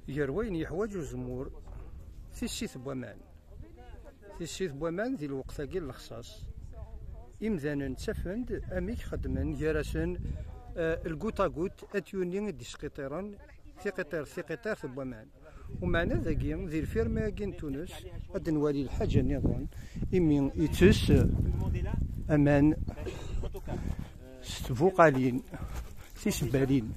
يروين يحواج الزمور في الشيث بوامان في الشيث بوامان ذي الوقت كي الخصاص إمذانا تسفند أميك خدمن جرسن القوطاقوت أتيونين دي سقطيران في قطير في بوامان ومعنا ذاكي ذي الفيرما كين تونس غادي نوالي الحاجة نظام إمي يتس أمان ستفوقالين سيسبالين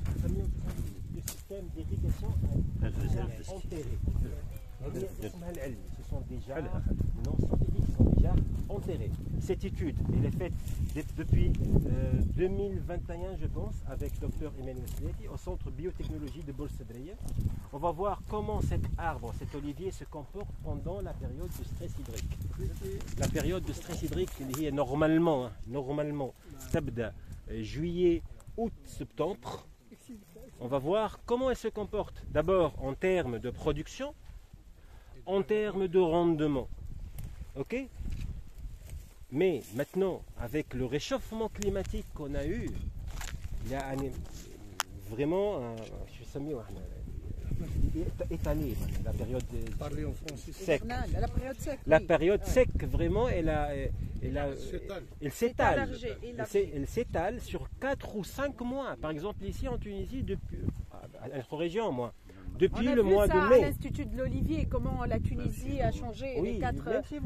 Ce sont des jarres non scientifiques, ce sont des jarres enterrés. Cette étude, elle est faite depuis 2021, je pense, avec Dr Emmanuel Sleti au Centre Biotechnologie de Bolsedreïe. On va voir comment cet arbre, cet olivier se comporte pendant la période de stress hydrique. La période de stress hydrique, elle est normalement, tabda juillet, août, septembre. On va voir comment elle se comporte. D'abord en termes de production, en termes de rendement. Ok? Mais maintenant, avec le réchauffement climatique qu'on a eu, il y a vraiment étalé la période sec. La période sec, vraiment, elle s'étale sur 4 ou 5 mois. Par exemple, ici en Tunisie, à notre région, depuis le mois de mai. À l'Institut de l'Olivier, comment la Tunisie a changé les quatre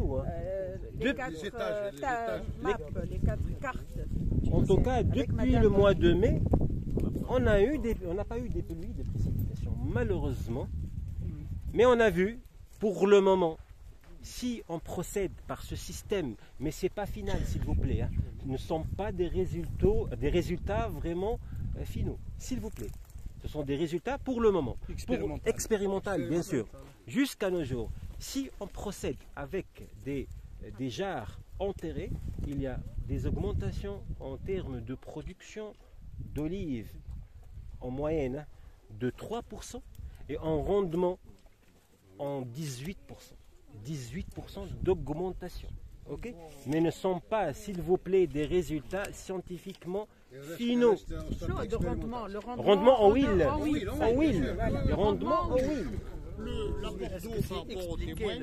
cartes. En tout cas, depuis le mois de mai, on n'a pas eu des pluies, des précipitations, malheureusement. Mais on a vu, pour le moment, si on procède par ce système, mais ce n'est pas final, s'il vous plaît, hein, ce ne sont pas des résultats vraiment finaux, s'il vous plaît. Ce sont des résultats pour le moment, expérimental bien sûr, jusqu'à nos jours. Si on procède avec des jarres enterrées, il y a des augmentations en termes de production d'olives en moyenne de 3% et en rendement en 18%. 18% d'augmentation. Okay? Mais ne sont pas, s'il vous plaît, des résultats scientifiquement finaux. Le rendement en huile. Le rendement en huile. L'apport d'eau par rapport au témoin.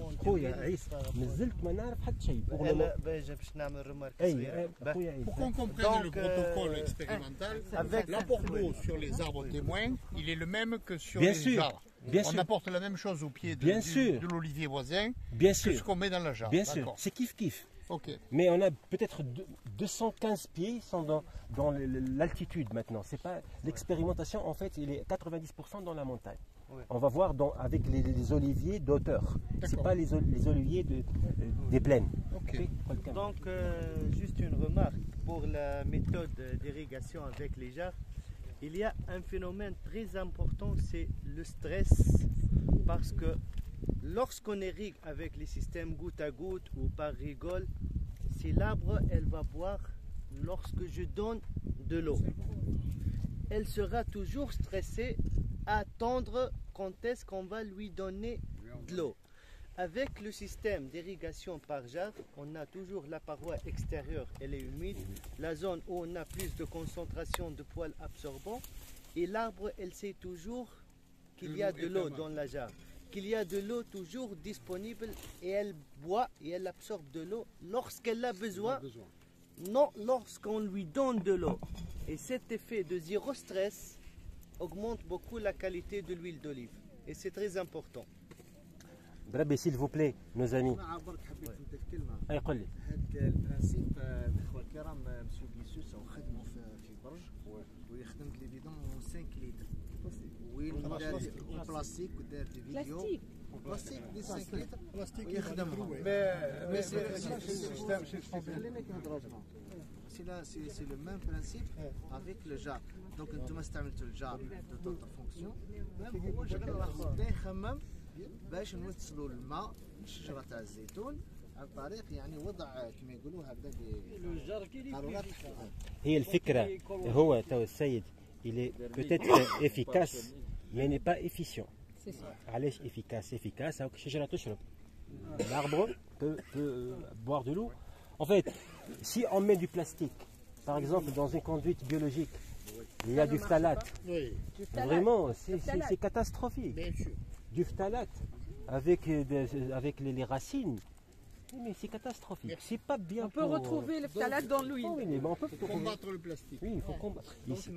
Pour qu'on comprenne le protocole expérimental, l'apport d'eau sur les arbres témoins, il est le même que sur les jarres. On apporte la même chose au pied de l'olivier voisin que ce qu'on met dans la jarre. Bien sûr, c'est kiff-kiff. Okay. Mais on a peut-être 215 pieds sont dans l'altitude maintenant. C'est pas l'expérimentation, en fait, il est 90% dans la montagne. Ouais. On va voir avec les oliviers d'auteur. C'est pas les oliviers des plaines. Okay. Okay. Donc, juste une remarque pour la méthode d'irrigation avec les jarres. Il y a un phénomène très important, c'est le stress, parce que lorsqu'on irrigue avec les systèmes goutte à goutte ou par rigole, si l'arbre elle va boire lorsque je donne de l'eau, elle sera toujours stressée à attendre quand est-ce qu'on va lui donner de l'eau. Avec le système d'irrigation par jarre, on a toujours la paroi extérieure, elle est humide, la zone où on a plus de concentration de poils absorbants, et l'arbre, elle sait toujours qu'il y a de l'eau dans la jarre, qu'il y a de l'eau toujours disponible, et elle boit et elle absorbe de l'eau lorsqu'elle a besoin, non lorsqu'on lui donne de l'eau. Et cet effet de zéro stress augmente beaucoup la qualité de l'huile d'olive, et c'est très important. بربي s'il vous plaît nos amis. حبيت نضيف كلمه. اي قل لي. هذا البرانسيب الاخوه الكرام مسيو بيسوس خدموا في برج ويخدم لي بيدون 5 لتر. وين دار بلاستيك ودار دي فيديو بلاستيك دي 5 لتر بلاستيك يخدمهم. مي سي لو ميم برانسيب افيك لو جار. دونك انتم استعملتوا الجار دو توت فونكسيون. هو شغل راهو يخمم باش نوصلوا الماء للشجره تاع الزيتون عن طريق يعني وضع كما يقولوا هكذا قارورات. هي الفكره هو تو السيد il est peut-être efficace mais n'est pas efficient. علاش efficace هاك الشجره تشرب. L'arbre peut boire de l'eau. En fait, si on met du plastique, par exemple dans une conduite biologique, Il y a du phtalate. Oui. Vraiment, c'est catastrophique. Bien sûr. Du phtalate avec les racines. Mais c'est catastrophique. C'est pas bien. On peut retrouver le phtalate dans l'huile. Oui, mais on peut combattre le plastique. Oui, il faut combattre. Ici.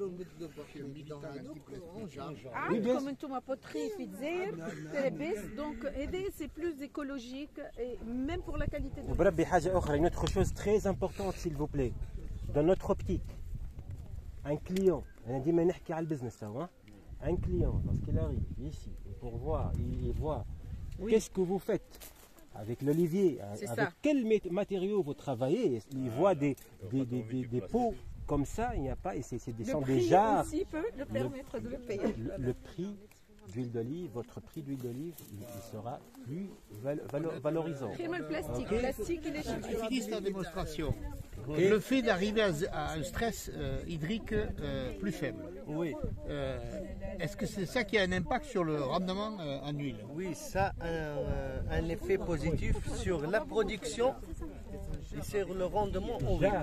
Comme une poterie donc c'est plus écologique et même pour la qualité de l'eau. Une autre chose très importante, s'il vous plaît, dans notre optique, un client, un client, lorsqu'il arrive ici, pour voir, il voit qu'est-ce que vous faites avec l'olivier, avec quels matériaux vous travaillez, il voit des pots comme ça, il n'y a pas, et ce sont des jarres. Aussi peut le permettre de le payer. Le prix d'huile d'olive, votre prix d'huile d'olive, il sera plus valorisant. Le plastique, il est cher. Je finis cette démonstration. Le fait d'arriver à un stress hydrique plus faible. Oui. Est-ce que c'est ça qui a un impact sur le rendement en huile? Oui, ça a un effet positif sur la production et sur le rendement en huile.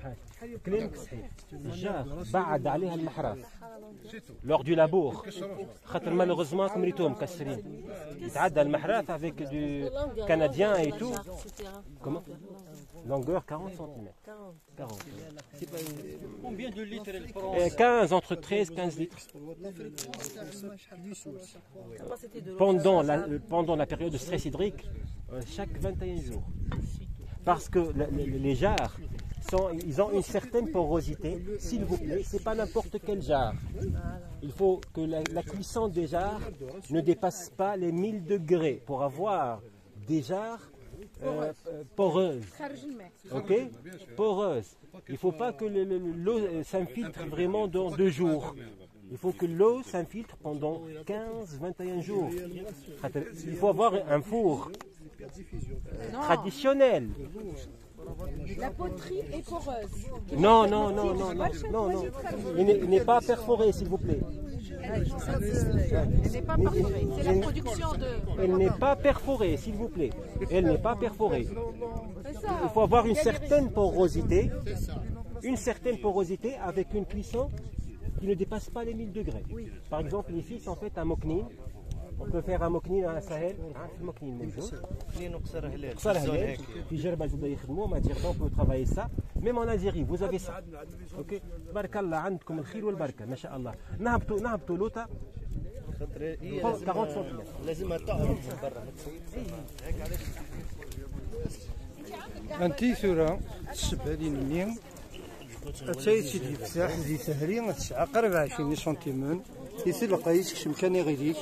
Lors du labour, malheureusement, comme les مكسرين. يتعدى المحراث avec du canadien et tout. Comment? Longueur 40 cm. 40. Combien de litres elle prend? 15, entre 13 et 15 litres. Pendant la période de stress hydrique, chaque 21 jours. Parce que les jarres, ils ont une certaine porosité. S'il vous plaît, ce n'est pas n'importe quel jarre. Il faut que la cuisson des jarres ne dépasse pas les 1000 degrés pour avoir des jarres poreuses. Ok? Poreuses. Il ne faut pas que l'eau s'infiltre vraiment dans 2 jours. Il faut que l'eau s'infiltre pendant 15-21 jours. Il faut avoir un four traditionnel. La poterie est poreuse. Non. Il n'est pas perforé, s'il vous plaît. Elle n'est pas perforée. C'est la production de... Elle n'est pas perforée, s'il vous plaît. Elle n'est pas perforée. Il faut avoir une certaine porosité. Une certaine porosité avec une cuisson qui ne dépasse pas les 1000 degrés. Par exemple, ici, si on fait un moknin, on peut faire un moknin à Sahel. On peut travailler ça. Même en Algérie, vous avez ça. Ok. Barakallah, عندكم الخير والبركة, ما شاء الله. نهبطوا لوطة 40 سم. لازم تعرف برا. أنتي ثورة السبالين مني أتاي سيدي بساح ذي سهري تسعة قرب 20 سنتيمون يثل قيس كشم كان يغيديك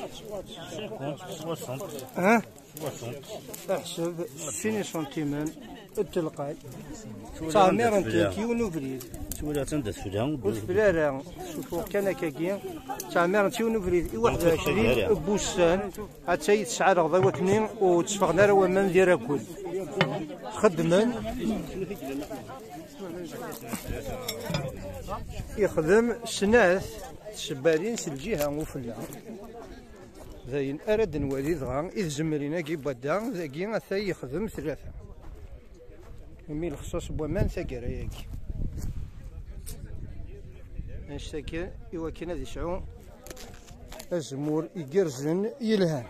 أحسب 20 سنتيمون التلقاي تعمير انت كيونو بريد وسبلارا شوفوا كان كاكين تعمير انت كيونو بريد 21 بوستان أتاي تسعة رغضة وكنين وتسفغنا روا من دير كل خدمن يخدم سناث الشبالين في الجهة وفلا زين أرد نوالي ضغان إذ زمرينا كي بدا ذاكي أثاي يخدم 3 يمي الخصوص بومان ثاكرا ياكي نشتاكي إوا كاين هذي شعو الزمور يقرزن يلهان